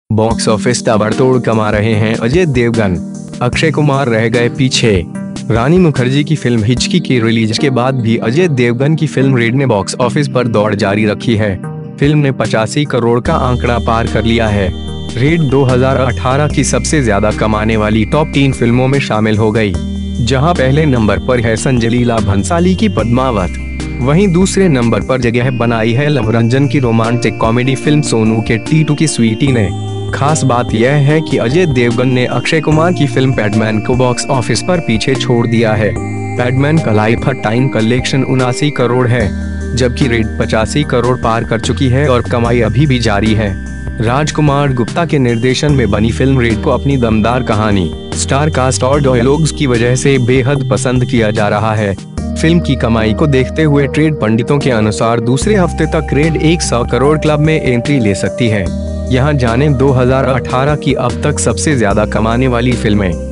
Box office ताबड़तोड़ कमा रहे हैं अजय देवगन, अक्षय कुमार रह गए पीछे। रानी मुखर्जी की फिल्म हिचकी की रिलीज के बाद भी अजय देवगन की फिल्म रेड ने बॉक्स ऑफिस पर दौड़ जारी रखी है। फिल्म ने 85 करोड़ का आंकड़ा पार कर लिया है। रेड 2018 की सबसे ज्यादा कमाने वाली टॉप 3 फिल्मों में शामिल हो गई, जहां पहले नंबर पर है संजय लीला भंसाली की पद्मावत। वहीं दूसरे नंबर पर जगह बनाई है लव रंजन की रोमांटिक कॉमेडी फिल्म सोनू के टीटू की स्वीटी ने। खास बात यह है कि अजय देवगन ने अक्षय कुमार की फिल्म पैडमैन को बॉक्स ऑफिस पर पीछे छोड़ दिया है। पैडमैन का लाइफ टाइम कलेक्शन 79 करोड़ है, जबकि रेड 85 करोड़ पार कर चुकी है और कमाई अभी भी जारी है। राजकुमार गुप्ता के निर्देशन में बनी फिल्म रेड को अपनी दमदार कहानी, स्टार कास्ट और डायलॉग्स की वजह से बेहद पसंद किया जा रहा है। फिल्म की कमाई को देखते हुए ट्रेड पंडितों के अनुसार दूसरे हफ्ते तक रेड 100 करोड़ क्लब में एंट्री ले सकती है। यहाँ जानें 2018 की अब तक सबसे ज्यादा कमाने वाली फिल्में।